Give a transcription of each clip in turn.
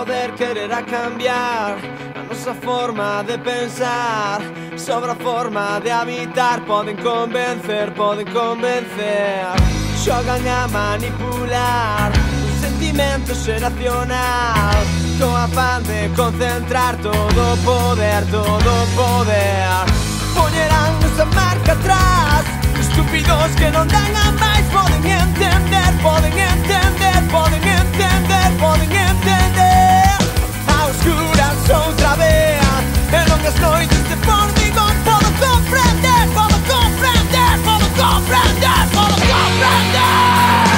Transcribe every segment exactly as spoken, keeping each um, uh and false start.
poder querer a cambiar a nosa forma de pensar. Sobre a forma de habitar poden convencer, poden convencer. Xogan a manipular un sentimento xeracional co afán de concentrar todo o poder, todo o poder. Poñeránnos a marca atrás, estúpidos que non dan a máis. Poden entender, poden entender, poden entender, poden entender. A oscuras outra vez, e non as noites de formigón. Podo comprender, podo comprender, podo comprender, podo comprender.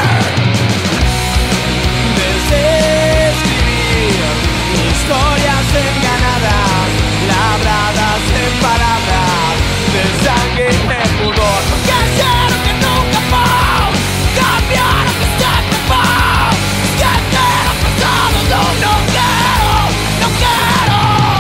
Desescribir historias enganadas, labradas en palabras de sangre y de pudor. Porque ser o que nunca fue, cambiar o que sempre fue, esquecer o pasado. No, no quiero, no quiero.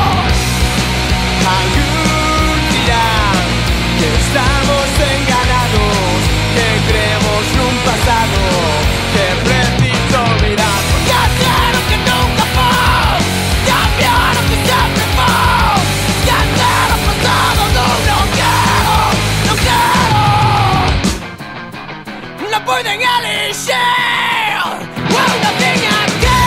Algún dirán que estamos enganados, que creemos num pasado que é preciso olvidar. Porque ser o que nunca fue, cambiar o que sempre fue, esquecer o pasado. No, no quiero, no quiero. No pueden elegir una niña que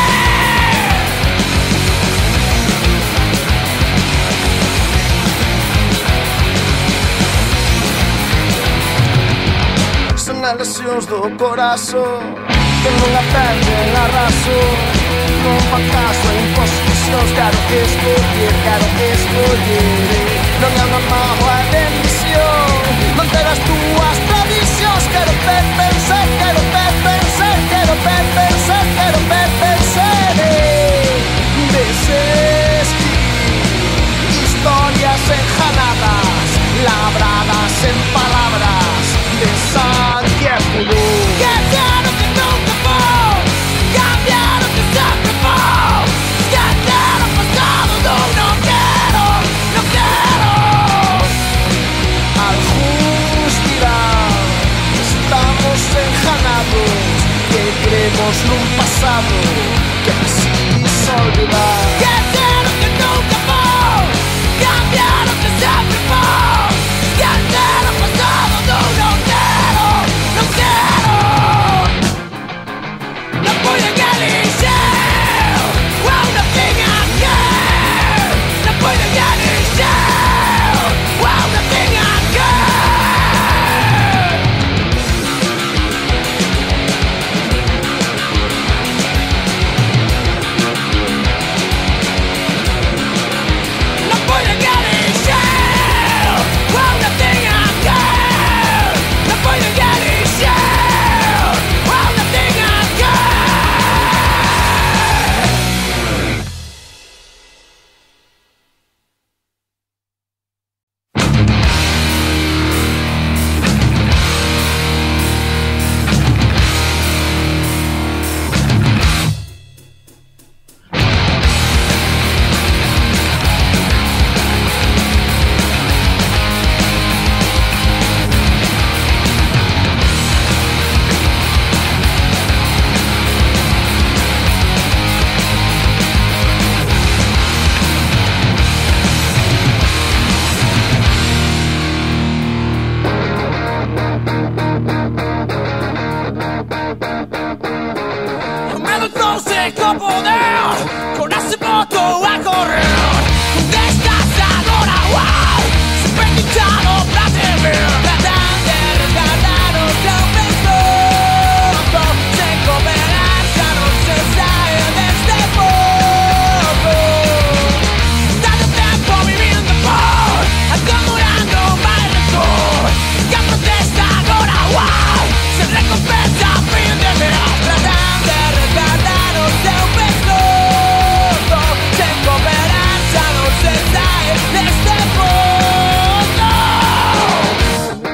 son as lesións do corazón que non aprenden a raso. Non fan caso a imposicións, claro que escoller, claro que escoller. Non é unha mágoa de misión manter as túas tradicións. Quero ver pensar, quero ver pensar, quero ver pensar, quero ver pensar. Desescribir historias enjanadas, labradas en palabras de sangre y pudor. Que sea lo que nunca fue, cambiar lo que siempre fue, esquecer lo pasado. No, no quiero, no quiero. Algunos dirán que estamos enjanados, que creemos num pasado que preciso olvidar. Que sea lo que nunca fue, cambiar lo que siempre fue, esquecer lo pasado. No, no quiero, no quiero. No pueden elegir una niña que no pueden elegir una niña que. No pueden elegir una niña que no pueden elegir una niña que. Con poder, con ese voto a correr. ¿Dónde estás ahora? Wow, siempre he escuchado para ver. Tratan de rescatarnos de un beso, sin cooperar ya no se sale de este poco. Tanto tiempo viviendo por, acumulando malestar. Ya protesta ahora, wow, se recompensa a fin de ver. Tratan de rescatarnos de un beso, sin cooperar ya no se sale de este poco.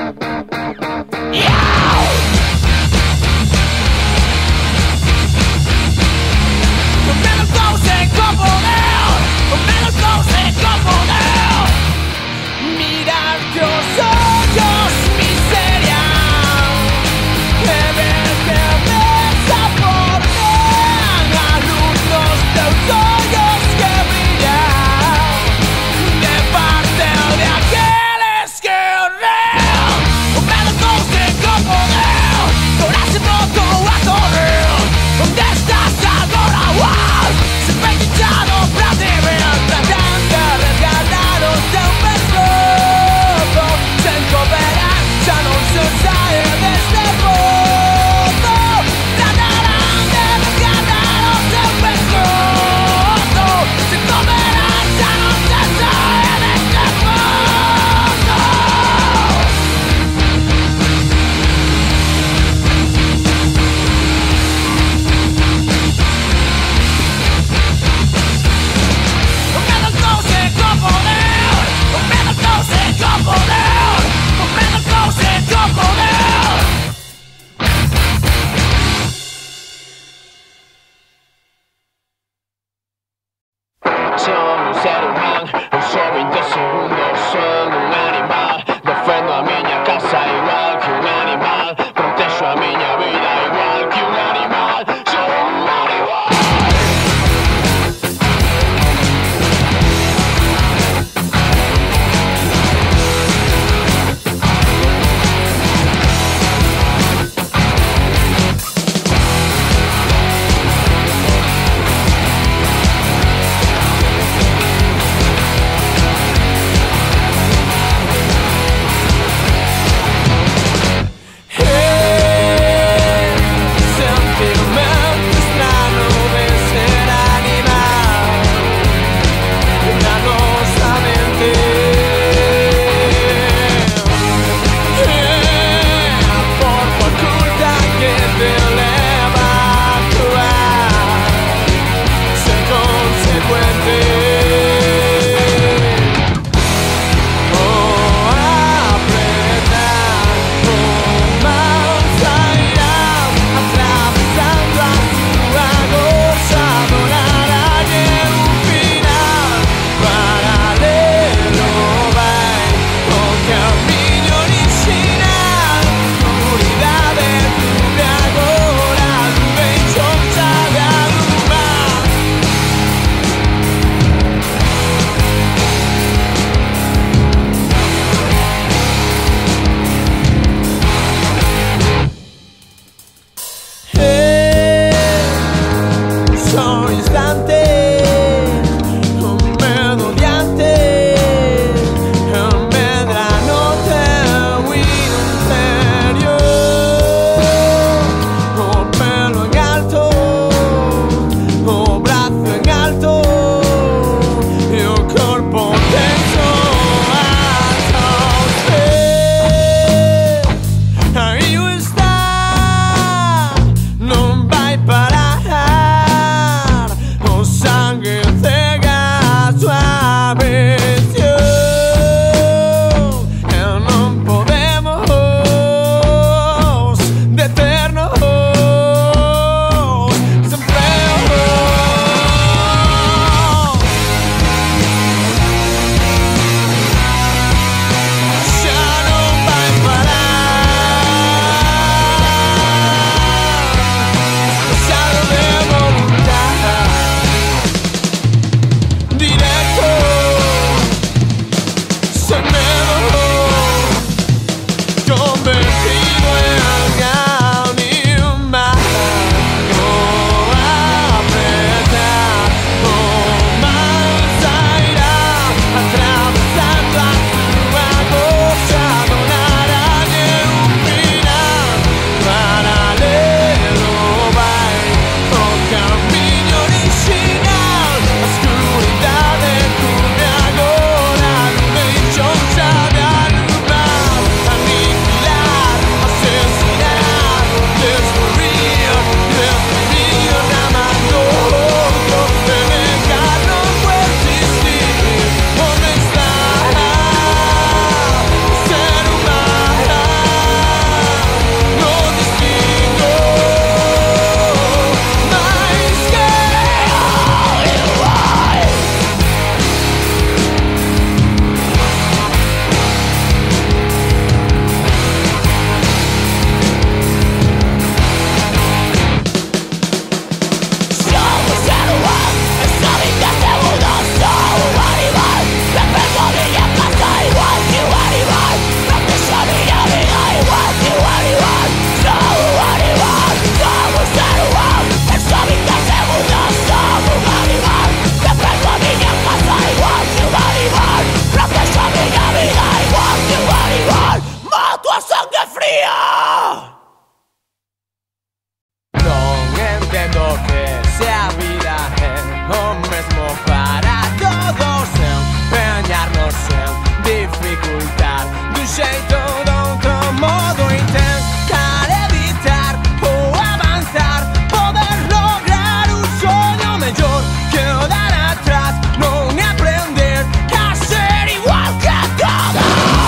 xeito doutro modo, intentar evitar ou avanzar, poder lograr un soño mellor que o dar atrás, non é aprender a ser igual que todos.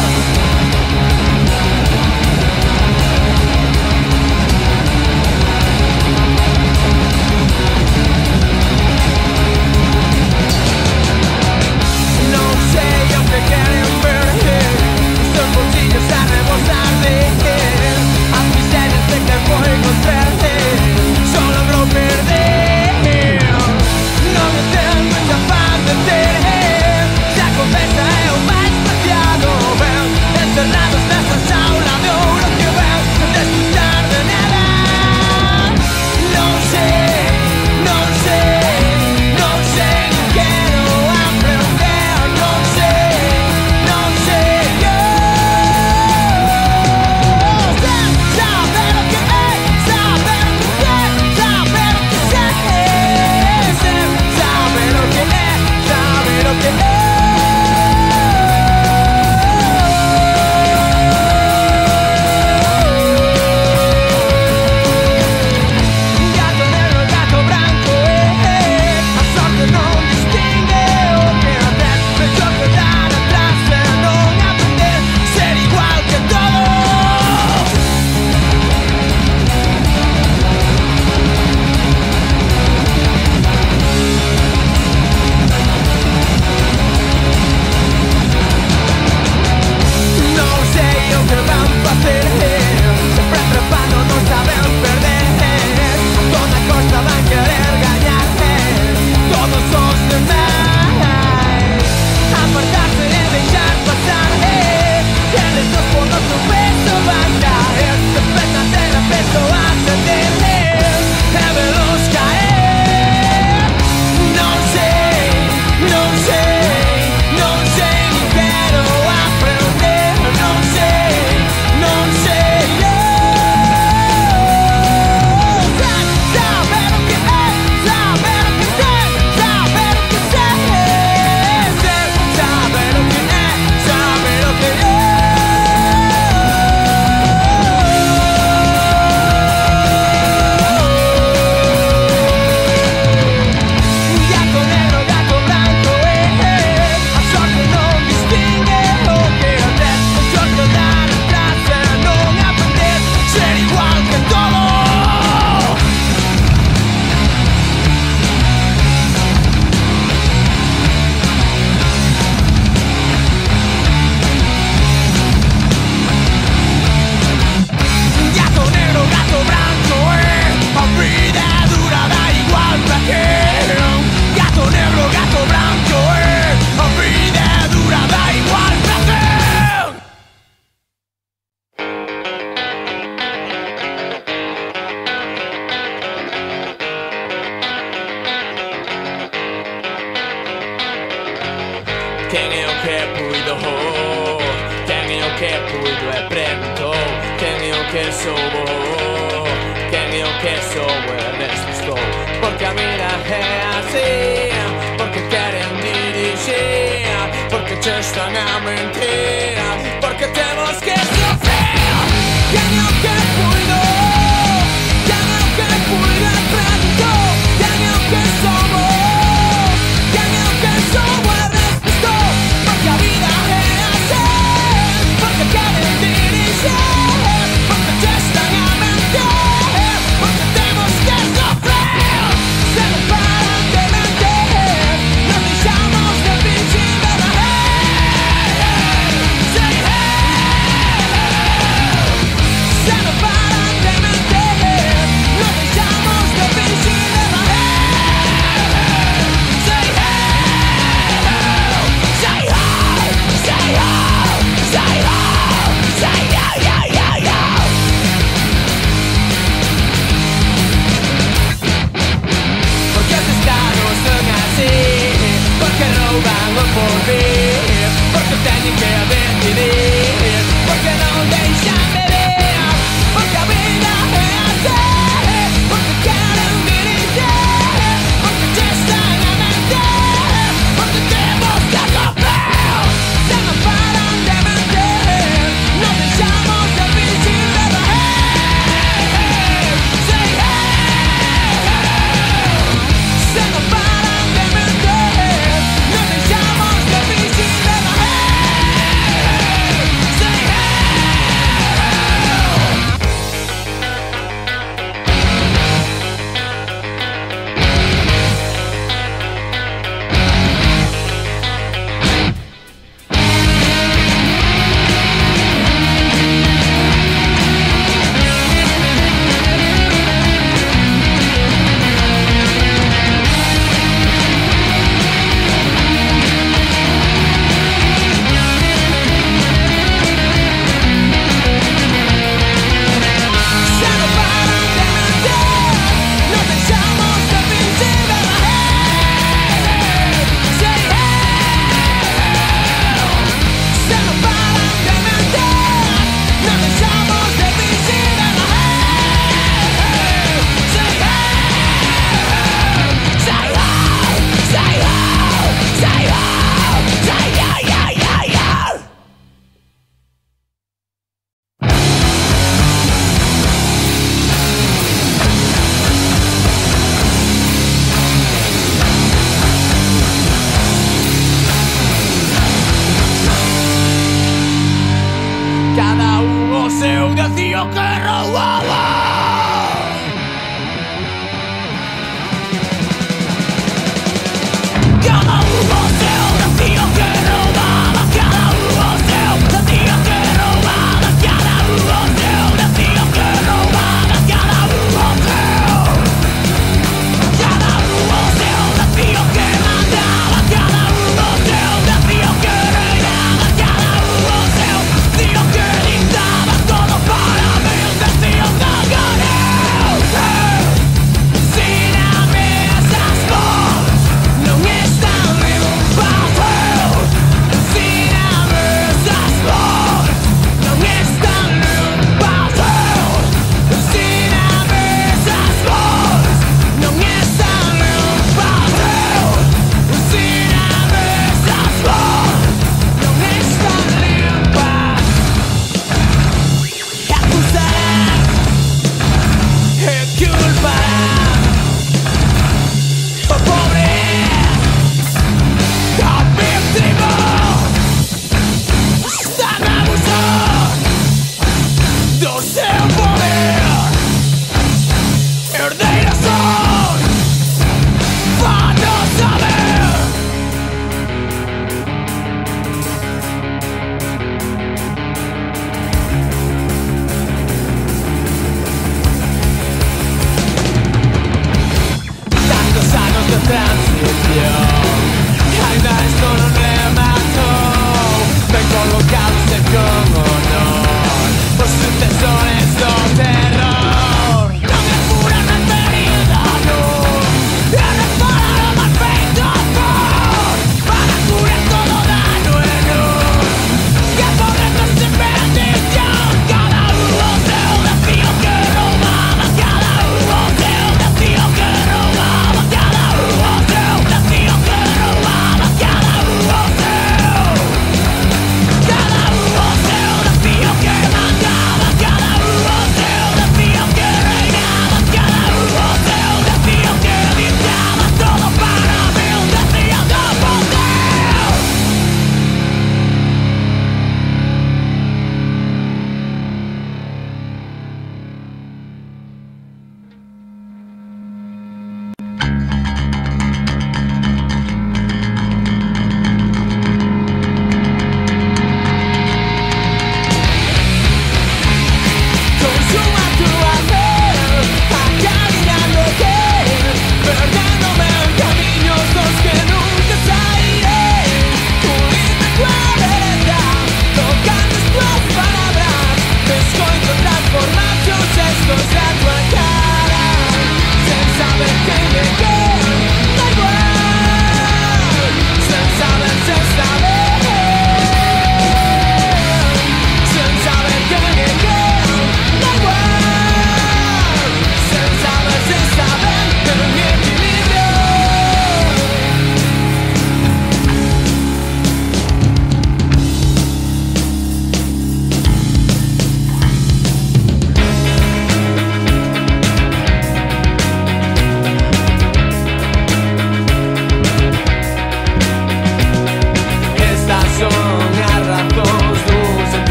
Non sei o que queren perder, os seus bolsillos a rebosar de as miserias de que foi contraer, só logrou perder. Non o tempo é capaz de ter, se a conversa é o máis preciado, ven encerrados nesta jaula de ouro que ven desfrutar de nada. Non sei, non sei, non sei, non quero aprender, non sei, non sei eu. Saber o que é, saber o que é, saber o que sei, saber o que é, saber o que é. Gato negro, gato branco, eh, a sorte non distingue o que atrás, mellor que dar atrás e non aprender, ser igual que todos. Non sei o que van facer, sempre atrapando, non saben perder, toda costa van querer gañar, todos os demais apartarse e deixar pasar, eles dos polos no peso van caer, despertan de la peso a sentir e velos caer. Non sei, non sei, non sei, ni quero aprender, non sei, non sei eu. Saber o que é, saber o que sei, saber o que sei, saber o que é, saber o que é. Gato negro, gato branco, eh, a sorte non distingue o que atrás, mellor que dar atrás e non aprender, ser igual que todos. Gato negro, gato branco, eh, a vida é dura, dá igual pra quen. Gato negro, gato branco, eh, a vida é dura, dá igual pra quen. Quen é o que puido, quen é o que puido e preguntou, quen é o que soubo, quen é o que soubo e despistou, porque a vida é así, porque queren dirigir, porque che están a mentir, porque temos que sofrer. Quen é o que puido, quen é o que puido e preguntou, quen é o que soubo, quen é o que soubo e despistou, porque a vida é así, porque queren dirigir, porque che están a mentir, porque temos que sofrer. Se non paran de mentir, non deixamos de fingir verdade. Say hey. Se non paran de mentir, non deixamos de fingir verdade. Say hey. Say hey. Say hey. Say hey. Say yeah, yeah, yeah, yeah. Porque os estados son así, porque rouban o porvir, porque teñen que decidir, porque non deixan de ver, porque a vida é así, porque queren dirigir, porque che están a mentir, porque temos que sofrer. Se non paran de mentir,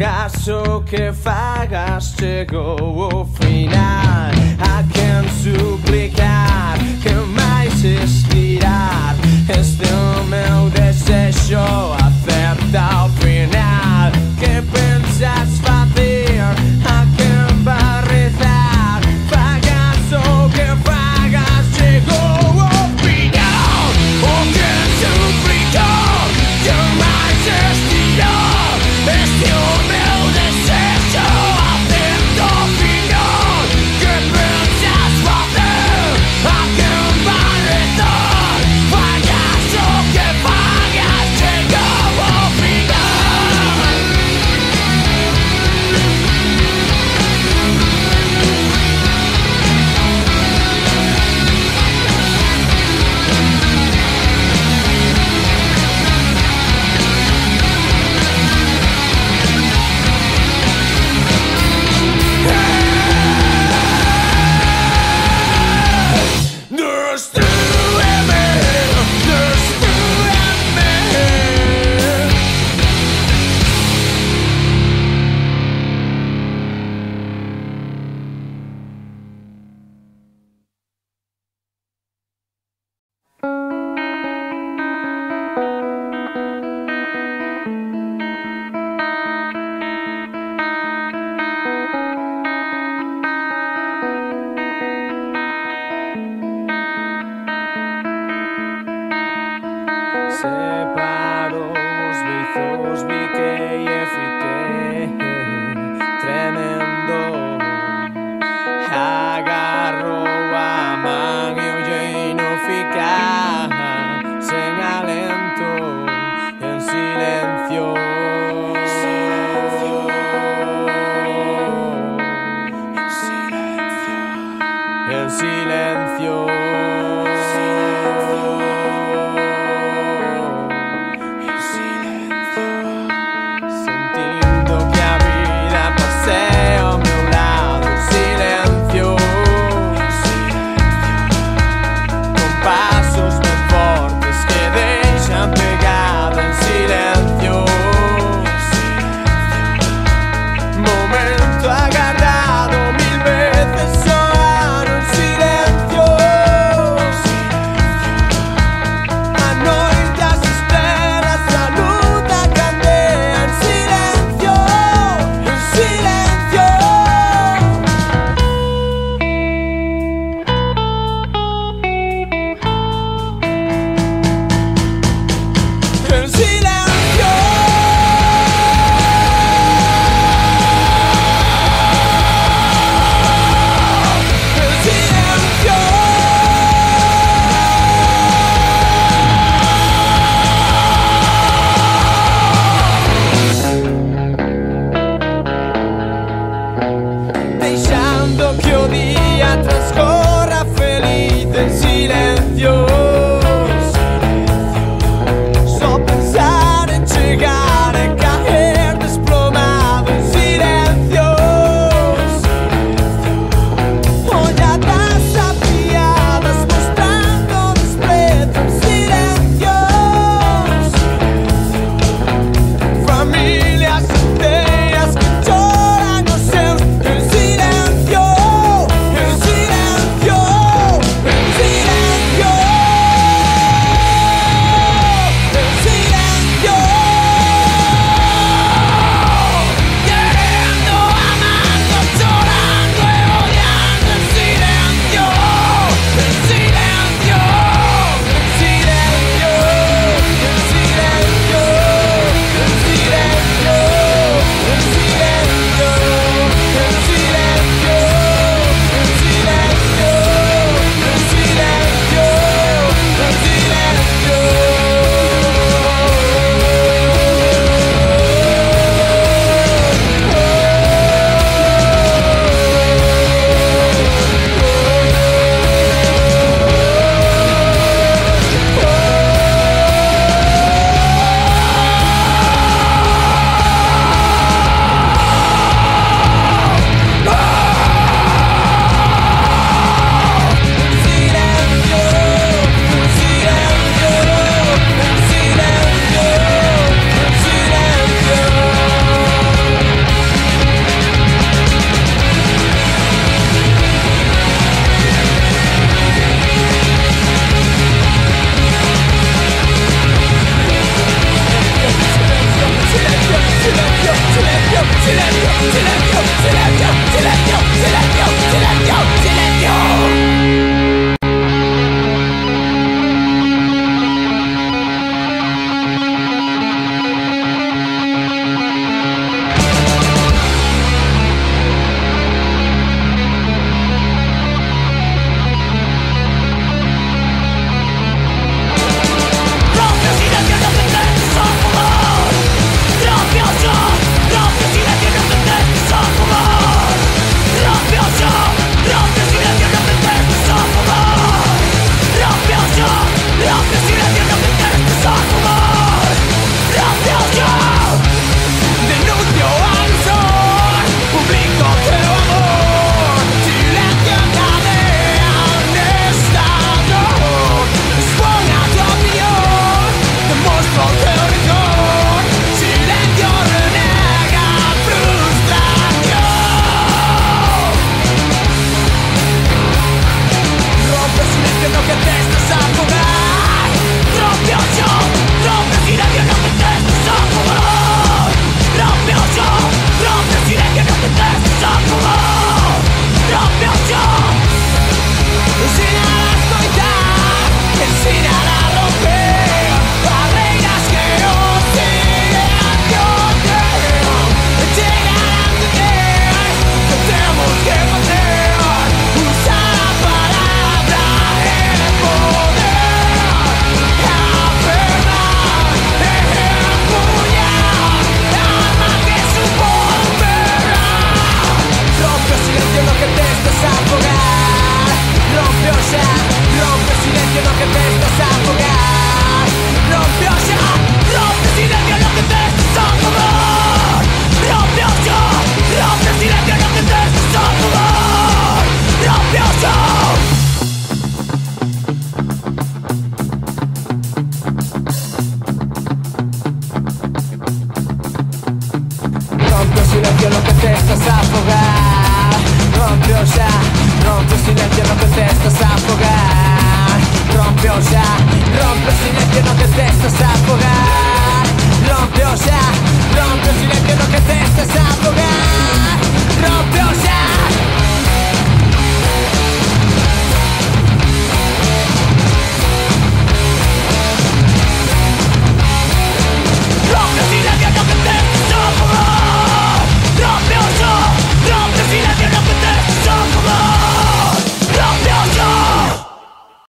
Fagas o que fagas, chegou o final. Há quem suplicar que mais expirar. Este é o meu desejo, acerta ao final. Que pensas fazer? Há quem vai rezar. Fagas o que fagas, chegou o final. O que suplicou que mais expirar. Este é o meu desejo, acerta ao final. Que pensas fazer? Há quem vai rezar. Fagas o que fagas, chegou ao final. silencio lo que te estás a afogar. Rompió ya, rompe el silencio lo que te estás a afogar. Rompió ya, rompe el silencio lo que te estás a afogar. Rompió ya, rompe el silencio lo que te estás a afogar.